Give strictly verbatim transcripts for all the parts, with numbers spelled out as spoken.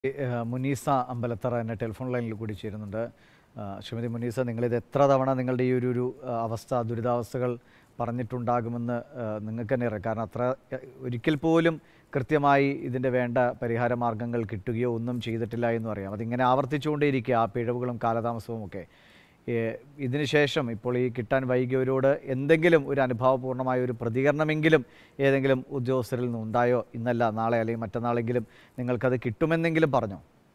ഏഹ് മുനീസ അമ്പലത്തറ എന്നെ ടെലിഫോൺ ലൈനിൽ കൂടി ചേരുന്നുണ്ട്. ആഹ് ശ്രീമതി മുനീസ, നിങ്ങളിത് എത്ര തവണ നിങ്ങളുടെ ഈ ഒരു ഒരു ആഹ് അവസ്ഥ ദുരിതാവസ്ഥകൾ പറഞ്ഞിട്ടുണ്ടാകുമെന്ന് ആഹ് നിങ്ങൾക്ക് തന്നെ അറിയാം. കാരണം അത്ര എ- ഒരിക്കൽ പോലും കൃത്യമായി ഇതിൻ്റെ വേണ്ട പരിഹാര മാർഗ്ഗങ്ങൾ കിട്ടുകയോ ഒന്നും ചെയ്തിട്ടില്ല എന്നും അറിയാം. അതിങ്ങനെ ആവർത്തിച്ചുകൊണ്ടേയിരിക്കുക, ആ പിഴവുകളും കാലതാമസവും ഒക്കെ. ഏഹ് ഇതിന് ശേഷം ഇപ്പോൾ ഈ കിട്ടാൻ വൈകിയവരോട് എന്തെങ്കിലും ഒരു അനുഭാവപൂർണ്ണമായ ഒരു പ്രതികരണമെങ്കിലും ഏതെങ്കിലും ഉദ്യോഗസ്ഥരിൽ നിന്ന് ഉണ്ടായോ? ഇന്നല്ല നാളെ അല്ലെങ്കിൽ മറ്റന്നാളെങ്കിലും നിങ്ങൾക്കത് കിട്ടുമെന്നെങ്കിലും പറഞ്ഞോ?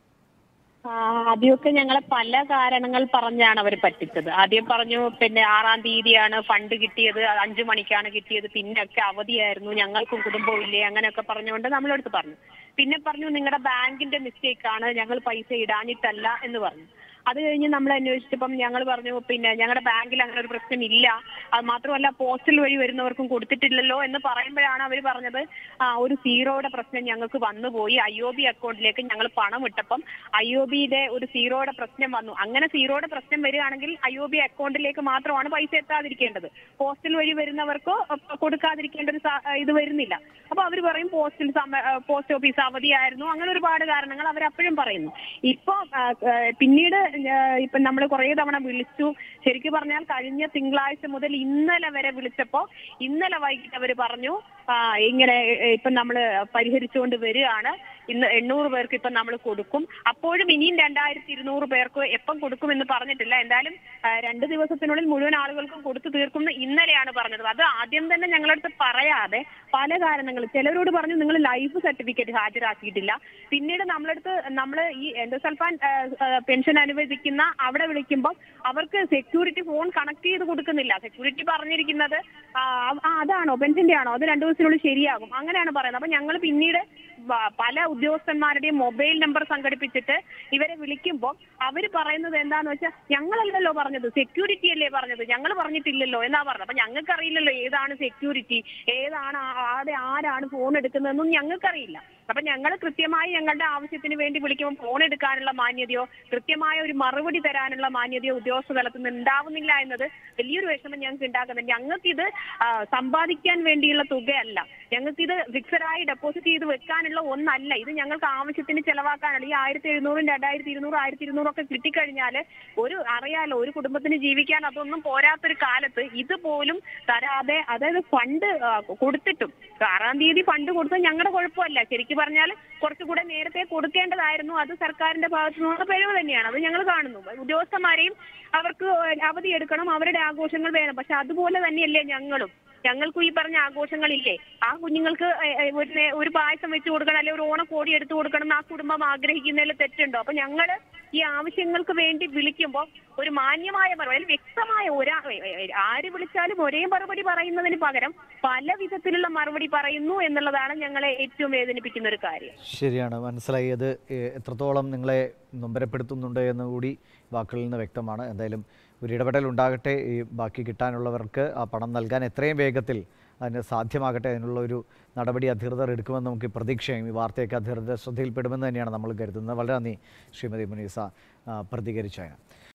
ആ, ആദ്യമൊക്കെ ഞങ്ങളെ പല കാരണങ്ങൾ പറഞ്ഞാണ് അവർ പറ്റിച്ചത്. ആദ്യം പറഞ്ഞു പിന്നെ ആറാം തീയതിയാണ് ഫണ്ട് കിട്ടിയത്, അഞ്ചു മണിക്കാണ് കിട്ടിയത്, പിന്നൊക്കെ അവധിയായിരുന്നു, ഞങ്ങൾക്കും കുടുംബവും ഇല്ലേ, അങ്ങനെയൊക്കെ പറഞ്ഞുകൊണ്ട് നമ്മളെടുത്ത് പറഞ്ഞു. പിന്നെ പറഞ്ഞു നിങ്ങളുടെ ബാങ്കിന്റെ മിസ്റ്റേക്ക് ആണ്, ഞങ്ങൾ പൈസ ഇടാഞ്ഞിട്ടല്ല എന്ന് പറഞ്ഞു. അത് കഴിഞ്ഞ് നമ്മൾ അന്വേഷിച്ചപ്പം ഞങ്ങൾ പറഞ്ഞു പിന്നെ ഞങ്ങളുടെ ബാങ്കിൽ അങ്ങനെ ഒരു പ്രശ്നം ഇല്ല, അത് മാത്രമല്ല പോസ്റ്റൽ വഴി വരുന്നവർക്കും കൊടുത്തിട്ടില്ലല്ലോ എന്ന് പറയുമ്പോഴാണ് അവർ പറഞ്ഞത് ആ ഒരു സീറോയുടെ പ്രശ്നം ഞങ്ങൾക്ക് വന്നുപോയി, ഐ ഒ ബി അക്കൗണ്ടിലേക്ക് ഞങ്ങൾ പണം ഇട്ടപ്പം ഐ ഒ ബിയുടെ ഒരു സീറോയുടെ പ്രശ്നം വന്നു. അങ്ങനെ സീറോയുടെ പ്രശ്നം വരികയാണെങ്കിൽ ഐ ഒ ബി അക്കൗണ്ടിലേക്ക് മാത്രമാണ് പൈസ എത്താതിരിക്കേണ്ടത്, പോസ്റ്റൽ വഴി വരുന്നവർക്കോ കൊടുക്കാതിരിക്കേണ്ട ഒരു ഇത് വരുന്നില്ല. അപ്പൊ അവർ പറയും പോസ്റ്റിൽ പോസ്റ്റ് ഓഫീസ് അവധിയായിരുന്നു, അങ്ങനെ ഒരുപാട് കാരണങ്ങൾ അവർ അപ്പോഴും പറയുന്നു. ഇപ്പൊ പിന്നീട് ഇപ്പൊ നമ്മൾ കുറെ തവണ വിളിച്ചു. ശരിക്കും പറഞ്ഞാൽ കഴിഞ്ഞ തിങ്കളാഴ്ച മുതൽ ഇന്നലെ വരെ വിളിച്ചപ്പോ ഇന്നലെ വൈകിട്ട് അവർ പറഞ്ഞു ഇങ്ങനെ ഇപ്പൊ നമ്മൾ പരിഹരിച്ചുകൊണ്ട് വരികയാണ്, ഇന്ന് എണ്ണൂറ് പേർക്ക് ഇപ്പൊ നമ്മൾ കൊടുക്കും, അപ്പോഴും ഇനിയും രണ്ടായിരത്തി ഇരുന്നൂറ് പേർക്ക് എപ്പം കൊടുക്കുമെന്ന് പറഞ്ഞിട്ടില്ല. എന്തായാലും രണ്ട് ദിവസത്തിനുള്ളിൽ മുഴുവൻ ആളുകൾക്കും കൊടുത്തു തീർക്കും ഇന്നലെയാണ് പറഞ്ഞത്. അത് ആദ്യം തന്നെ ഞങ്ങളടുത്ത് പറയാതെ പല കാരണങ്ങൾ, ചിലരോട് പറഞ്ഞു നിങ്ങൾ ലൈഫ് സർട്ടിഫിക്കറ്റ് ഹാജരാക്കിയിട്ടില്ല. പിന്നീട് നമ്മളടുത്ത് നമ്മൾ ഈ എൻഡോസൾഫാൻ പെൻഷൻ അനുവദിക്കുന്ന അവിടെ വിളിക്കുമ്പോൾ അവർക്ക് സെക്യൂരിറ്റി ഫോൺ കണക്ട് ചെയ്ത് കൊടുക്കുന്നില്ല. സെക്യൂരിറ്റി പറഞ്ഞിരിക്കുന്നത് അതാണോ പെൻഷന്റെ ആണോ, അത് രണ്ടു ദിവസത്തിനുള്ളിൽ ശരിയാകും, അങ്ങനെയാണ് പറയുന്നത്. അപ്പൊ ഞങ്ങൾ പിന്നീട് പല ഉദ്യോഗസ്ഥന്മാരുടെയും മൊബൈൽ നമ്പർ സംഘടിപ്പിച്ചിട്ട് ഇവരെ വിളിക്കുമ്പോൾ അവര് പറയുന്നത് എന്താന്ന് വെച്ചാൽ ഞങ്ങളല്ലല്ലോ പറഞ്ഞത്, സെക്യൂരിറ്റി അല്ലേ പറഞ്ഞത്, ഞങ്ങൾ പറഞ്ഞിട്ടില്ലല്ലോ എന്നാ പറഞ്ഞത്. അപ്പൊ ഞങ്ങൾക്ക് അറിയില്ലല്ലോ ഏതാണ് സെക്യൂരിറ്റി, ഏതാണ് ആടെ ആരാണ് ഫോൺ എടുക്കുന്നതെന്നും ഞങ്ങൾക്കറിയില്ല. അപ്പൊ ഞങ്ങൾ കൃത്യമായി ഞങ്ങളുടെ ആവശ്യത്തിന് വേണ്ടി വിളിക്കുമ്പോൾ ഫോൺ എടുക്കാനുള്ള മാന്യതയോ കൃത്യമായ ഒരു മറുപടി തരാനുള്ള മാന്യതയോ ഉദ്യോഗസ്ഥ തലത്തിൽ നിന്ന് ഉണ്ടാവുന്നില്ല എന്നത് വലിയൊരു വിഷമം ഞങ്ങൾക്ക് ഉണ്ടാക്കുന്നുണ്ട്. ഞങ്ങൾക്കിത് സമ്പാദിക്കാൻ വേണ്ടിയുള്ള തുകയല്ല, ഞങ്ങൾക്കിത് ഫിക്സഡായി ഡെപ്പോസിറ്റ് ചെയ്ത് വെക്കാനുള്ള ഒന്നല്ല, ഇത് ഞങ്ങൾക്ക് ആവശ്യത്തിന് ചെലവാക്കാനുള്ള ഈ ആയിരത്തി എഴുന്നൂറും രണ്ടായിരത്തി ഇരുന്നൂറ് ആയിരത്തി ഇരുന്നൂറും ഒക്കെ കിട്ടിക്കഴിഞ്ഞാൽ ഒരു അറിയാലോ ഒരു കുടുംബത്തിന് ജീവിക്കാൻ അതൊന്നും പോരാത്തൊരു കാലത്ത് ഇതുപോലും തരാതെ, അതായത് ഫണ്ട് കൊടുത്തിട്ടും ആറാം തീയതി ഫണ്ട് കൊടുത്തത് ഞങ്ങളുടെ കുഴപ്പമല്ല, ശരിക്കും പറഞ്ഞാൽ കുറച്ചുകൂടെ നേരത്തെ കൊടുക്കേണ്ടതായിരുന്നു, അത് സർക്കാരിന്റെ ഭാഗത്തു നിന്നുള്ള പിഴവ് തന്നെയാണ്, അത് ഞങ്ങൾ കാണുന്നു. ഉദ്യോഗസ്ഥന്മാരെയും അവർക്ക് അവധി എടുക്കണം, അവരുടെ ആഘോഷങ്ങൾ വേണം, പക്ഷെ അതുപോലെ തന്നെയല്ലേ ഞങ്ങളും, ഞങ്ങൾക്കും ഈ പറഞ്ഞ ആഘോഷങ്ങളില്ലേ, ആ കുഞ്ഞുങ്ങൾക്ക് ഒരു പായസം വെച്ച് കൊടുക്കണം അല്ലെങ്കിൽ ഒരു ഓണക്കോടി എടുത്തു കൊടുക്കണം എന്ന് ആ കുടുംബം ആഗ്രഹിക്കുന്നതിൽ തെറ്റുണ്ടോ? അപ്പൊ ഞങ്ങൾ ഈ ആവശ്യങ്ങൾക്ക് വേണ്ടി വിളിക്കുമ്പോൾ ഒരു മാന്യമായ മറുപടി, വ്യക്തമായ ഒരാ ആര് വിളിച്ചാലും ഒരേ മറുപടി പറയുന്നതിന് പകരം പല വിധത്തിലുള്ള മറുപടി പറയുന്നു എന്നുള്ളതാണ് ഞങ്ങളെ ഏറ്റവും വേദനിപ്പിക്കുന്ന ഒരു കാര്യം. ശരിയാണ്, മനസ്സിലായി. അത് എത്രത്തോളം നിങ്ങളെ നൊമ്പരപ്പെടുത്തുന്നുണ്ട് എന്ന് കൂടി വാക്കുകളിൽ നിന്ന് വ്യക്തമാണ്. എന്തായാലും ഒരു ഇടപെടൽ ഉണ്ടാകട്ടെ, ഈ ബാക്കി കിട്ടാനുള്ളവർക്ക് ആ പണം നൽകാൻ എത്രയും വേഗത്തിൽ അതിന് സാധ്യമാകട്ടെ. അതിനുള്ള ഒരു നടപടി അധികൃതർ എടുക്കുമെന്ന് നമുക്ക് പ്രതീക്ഷയും ഈ വാർത്തയൊക്കെ അധികൃതർ ശ്രദ്ധയിൽപ്പെടുമെന്ന് തന്നെയാണ് നമ്മൾ കരുതുന്നത്. വളരെ നന്ദി ശ്രീമതി മുനീസ പ്രതികരിച്ചതിന്.